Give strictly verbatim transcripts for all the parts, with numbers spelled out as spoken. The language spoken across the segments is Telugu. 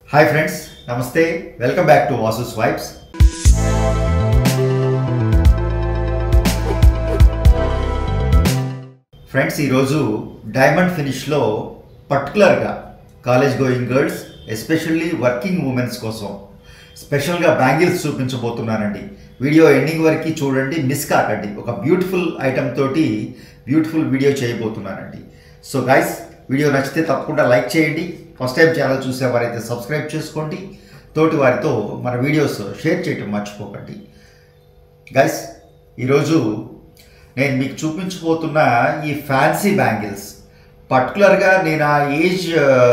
Hi friends, Namaste. Welcome back to Vasu's Vibes. Friends ఈరోజు డైమండ్ ఫినిష్లో పర్టికులర్గా college going girls especially working womens కోసం స్పెషల్గా బ్యాంగిల్స్ చూపించబోతున్నానండి. వీడియో ఎండింగ్ వరకు చూడండి, మిస్ కాకండి. ఒక బ్యూటిఫుల్ ఐటమ్ తోటి బ్యూటిఫుల్ వీడియో చేయబోతున్నానండి. సో గైస్, వీడియో నచ్చితే తప్పకుండా లైక్ చేయండి. ఫస్ట్ టైం ఛానల్ చూసేవారైతే సబ్స్క్రైబ్ చేసుకోండి. తోటి వారితో మన వీడియోస్ షేర్ చేయటం మర్చిపోకండి. గైస్, ఈరోజు నేను మీకు చూపించబోతున్న ఈ ఫ్యాన్సీ బ్యాంగిల్స్ పర్టికులర్గా నేను ఆ ఏజ్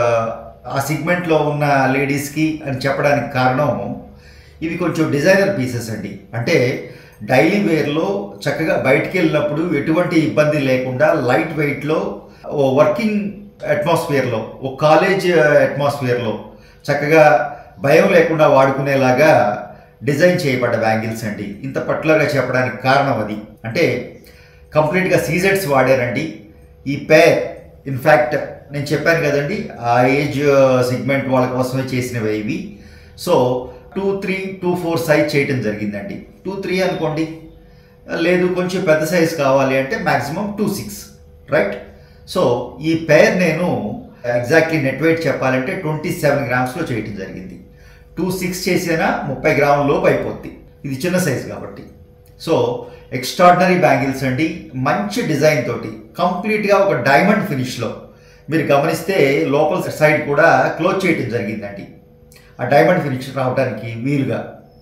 ఆ సిగ్మెంట్లో ఉన్న లేడీస్కి అని చెప్పడానికి కారణం, ఇవి కొంచెం డిజైనర్ పీసెస్ అండి. అంటే డైలీ వేర్లో చక్కగా బయటికి వెళ్ళినప్పుడు ఎటువంటి ఇబ్బంది లేకుండా లైట్ వెయిట్లో వర్కింగ్ అట్మాస్ఫియర్లో, ఓ కాలేజ్ అట్మాస్ఫియర్లో చక్కగా భయం లేకుండా వాడుకునేలాగా డిజైన్ చేయబడ్డ బ్యాంగిల్స్ అండి. ఇంత పర్టికులర్గా చెప్పడానికి కారణం అది. అంటే కంప్లీట్గా సీజెడ్స్ వాడారండి ఈ పేర్. ఇన్ఫ్యాక్ట్ నేను చెప్పాను కదండి, ఆ ఏజ్ సిగ్మెంట్ వాళ్ళ కోసమే చేసినవి ఇవి. So two three two four size చేయటం జరిగిందండి. టూ త్రీ అనుకోండి, లేదు కొంచెం పెద్ద సైజ్ కావాలి అంటే maximum two six right. So ఈ పేర్ నేను ఎగ్జాక్ట్లీ నెట్ వెయిట్ చెప్పాలంటే ట్వంటీ సెవెన్ గ్రామ్స్లో చేయటం జరిగింది. టూ సిక్స్ చేసినా ముప్పై గ్రాముల లోపు అయిపోద్ది, ఇది చిన్న సైజ్ కాబట్టి. సో ఎక్స్ట్రాడినరీ బ్యాంగిల్స్ అండి, మంచి డిజైన్ తోటి కంప్లీట్గా ఒక డైమండ్ ఫినిష్లో. మీరు గమనిస్తే లోపల సైడ్ కూడా క్లోజ్ చేయటం జరిగిందండి, ఆ డైమండ్ ఫినిష్ రావడానికి వీలుగా.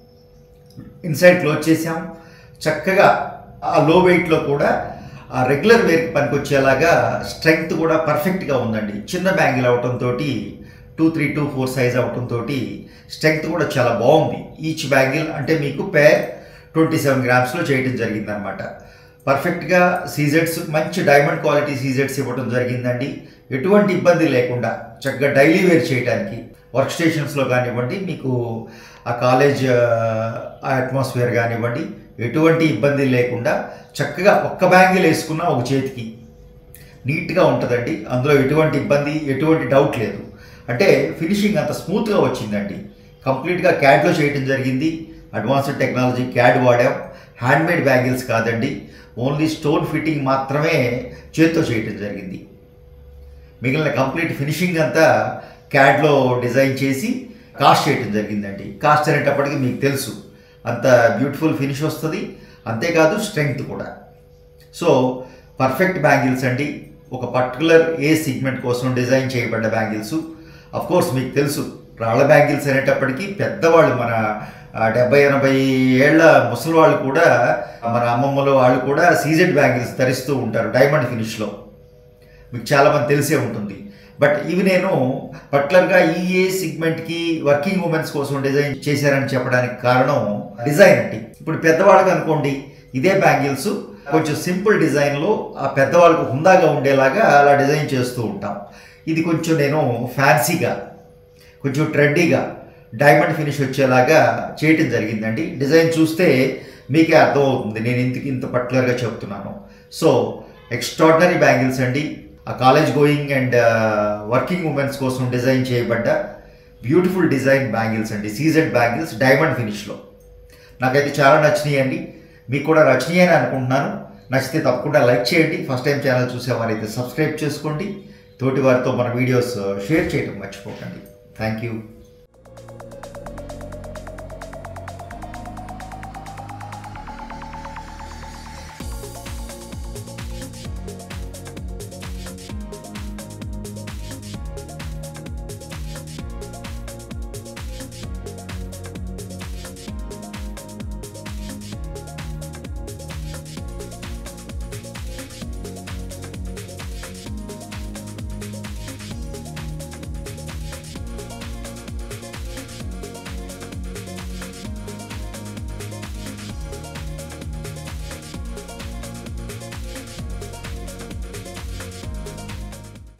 ఇన్సైడ్ క్లోజ్ చేసాం చక్కగా. ఆ లో వెయిట్లో కూడా ఆ రెగ్యులర్ వేర్కి పనికి వచ్చేలాగా స్ట్రెంగ్త్ కూడా పర్ఫెక్ట్గా ఉందండి. చిన్న బ్యాంగిల్ అవటంతో, two three two four size అవటంతో స్ట్రెంగ్త్ కూడా చాలా బాగుంది. ఈచ్ బ్యాంగిల్ అంటే మీకు పేర్ ట్వంటీ సెవెన్ గ్రామ్స్లో చేయడం జరిగిందనమాట. పర్ఫెక్ట్గా సీజెడ్స్, మంచి డైమండ్ క్వాలిటీ సీజెడ్స్ ఇవ్వడం జరిగిందండి. ఎటువంటి ఇబ్బంది లేకుండా చక్కగా డైలీ వేర్ చేయడానికి, వర్క్ స్టేషన్స్లో కానివ్వండి, మీకు ఆ కాలేజ్ ఆ అట్మాస్ఫియర్ కానివ్వండి, ఎటువంటి ఇబ్బంది లేకుండా చక్కగా ఒక్క బ్యాంగిల్ వేసుకున్న ఒక చేతికి నీట్గా ఉంటుందండి. అందులో ఎటువంటి ఇబ్బంది, ఎటువంటి డౌట్ లేదు. అంటే ఫినిషింగ్ అంత స్మూత్గా వచ్చిందండి. కంప్లీట్గా క్యాడ్లో చేయటం జరిగింది. అడ్వాన్స్డ్ టెక్నాలజీ క్యాడ్ వాడాం. హ్యాండ్మేడ్ బ్యాంగిల్స్ కాదండి, ఓన్లీ స్టోన్ ఫిట్టింగ్ మాత్రమే చేతితో చేయటం జరిగింది. మిగిలిన కంప్లీట్ ఫినిషింగ్ అంతా క్యాడ్లో డిజైన్ చేసి కాస్ట్ చేయటం జరిగిందండి. కాస్ట్ అనేటప్పటికీ మీకు తెలుసు, అంత బ్యూటిఫుల్ ఫినిష్ వస్తుంది, అంతేకాదు స్ట్రెంగ్త్ కూడా. సో పర్ఫెక్ట్ బ్యాంగిల్స్ అండి, ఒక పర్టికులర్ ఏ సిగ్మెంట్ కోసం డిజైన్ చేయబడ్డ బ్యాంగిల్స్. అఫ్కోర్స్ మీకు తెలుసు, రాళ్ళ బ్యాంగిల్స్ అనేటప్పటికీ పెద్దవాళ్ళు, మన డెబ్బై ఎనభై ఏళ్ల ముసలి వాళ్ళు కూడా, మన అమ్మమ్మలు వాళ్ళు కూడా సీజెడ్ బ్యాంగిల్స్ ధరిస్తూ ఉంటారు డైమండ్ ఫినిష్లో. మీకు చాలామంది తెలిసే ఉంటుంది. బట్ ఇవి నేను పర్టికులర్గా ఈ ఏ సిగ్మెంట్కి వర్కింగ్ ఉమెన్స్ కోసం డిజైన్ చేశారని చెప్పడానికి కారణం డిజైన్ అండి. ఇప్పుడు పెద్దవాళ్ళకి అనుకోండి, ఇదే బ్యాంగిల్స్ కొంచెం సింపుల్ డిజైన్లో ఆ పెద్దవాళ్ళకు హుందాగా ఉండేలాగా అలా డిజైన్ చేస్తూ ఉంటాం. ఇది కొంచెం నేను ఫ్యాన్సీగా, కొంచెం ట్రెండీగా డైమండ్ ఫినిష్ వచ్చేలాగా చేయటం జరిగిందండి. డిజైన్ చూస్తే మీకే అర్థమవుతుంది నేను ఇంతకి ఇంత పర్టికులర్గా చెప్తున్నాను. సో ఎక్స్ట్రాడినరీ బ్యాంగిల్స్ అండి, ఆ college going and working womens కోసం డిజైన్ చేయబడ్డ బ్యూటిఫుల్ డిజైన్ బ్యాంగిల్స్ అండి, సీజెడ్ బ్యాంగిల్స్ డైమండ్ ఫినిష్లో. నాకైతే చాలా నచ్చినాయి అండి, మీకు కూడా నచ్చినాయి అని అనుకుంటున్నాను. నచ్చితే తప్పకుండా లైక్ చేయండి. ఫస్ట్ టైం ఛానల్ చూసేవారైతే సబ్స్క్రైబ్ చేసుకోండి. తోటి వారితో మన వీడియోస్ షేర్ చేయడం మర్చిపోకండి. Thank you.